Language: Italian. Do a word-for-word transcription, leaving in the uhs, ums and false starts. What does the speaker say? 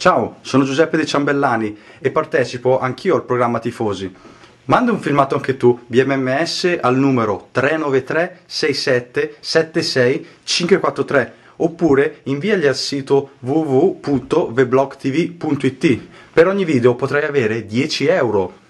Ciao, sono Giuseppe De Ciambellani e partecipo anch'io al programma Tifosi. Manda un filmato anche tu via M M S al numero tre nove tre sei sette sette sei cinque quattro tre oppure inviali al sito w w w punto veblogtv punto it. Per ogni video potrai avere dieci euro.